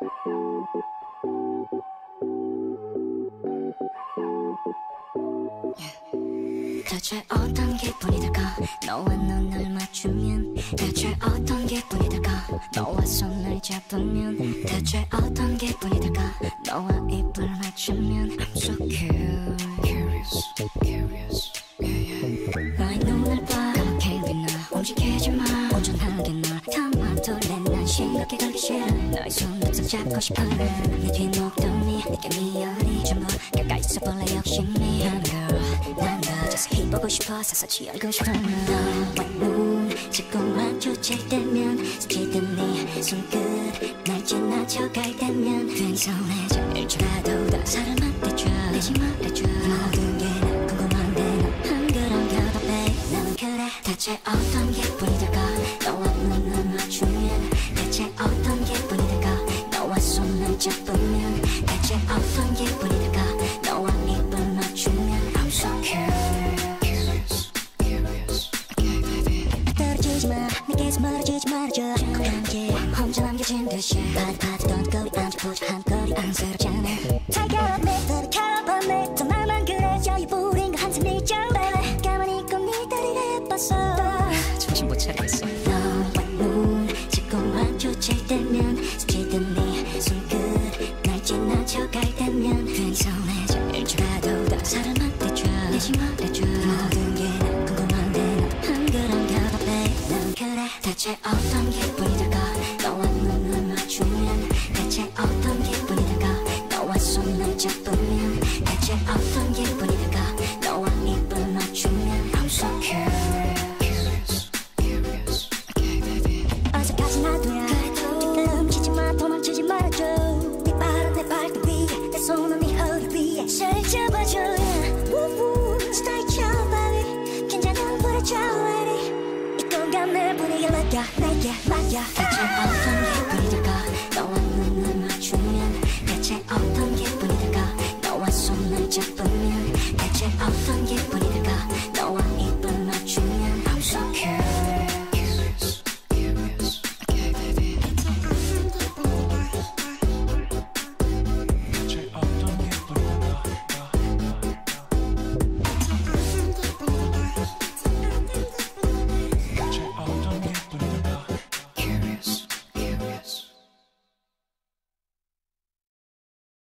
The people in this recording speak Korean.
대체 어떤 기분이 들까 너와 눈을 맞추면 대체 어떤 기분이 들까 너와 손을 잡으면 대체 어떤 기분이 들까 너와 입을 맞추면 I'm so curious 너의 눈을 봐 까맣게 빛나 움직이지 마 온전하게 널 담아둘래 난 심각해 걸기 싫어 너의 손을 붙잡고 싶어 내 뒷목덜미 내게 미연이 전부 가까이 있어볼래 욕심이 하는 girl 난 just 해보고 싶어 사사치 알고 싶어 너와 눈 자꾸 마주칠 때면 스치듯 네 손끝 날 지나쳐갈 때면 괜히 서운해져 일주라도 더 사람한테 줘 내지 말아줘 모든 게 난 궁금한데 난 한결한겨도 babe 나는 그래 대체 어떤 기분이 들까 너와 눈을 맞추면 대체 어떤 기분이 들까 너와 손을 잡으면 대체 어떤 기분이 들까 너와 입을 맞추면 I'm so curious 떨어지지마 내게서 멀어지지 말아줘 함께 혼자 남겨진 듯이 파도 거리 앉아보자 한 거리 안쓰럽잖아 달걀업네 너를 캐러봤네 더 말만 그래 여유 부린 거 한참 잊어 baby 가만히 있고 네 다리가 예뻤어 정신 못 차리겠어 너와 눈 자꾸 마주칠 때면 스치듯 네 손끝 날 지나쳐갈 때면 괜히 서운해져 일주라도 더 사람한테 줘 내지 말아줘 모든 게 난 궁금한데 나도 한결한겨도 babe 난 그래 대체 어떤 기분이 들까 너와 눈을 맞추면 대체 어떤 기분이 들까 너와 손을 잡으면 대체 어떤 기분이 들까 너와 입을 맞추면 I'm so curious 어디까지 놔둬야 그래도 훔치지 마 도망치지 말아줘 네 발은 내 발등 위에 내 손은 네 허리 위에 잘 잡아줘 스타일 쳐봐리 긴장은 부러져 이 공간 내 분위기 맡겨 내게 맡겨 대체 어떤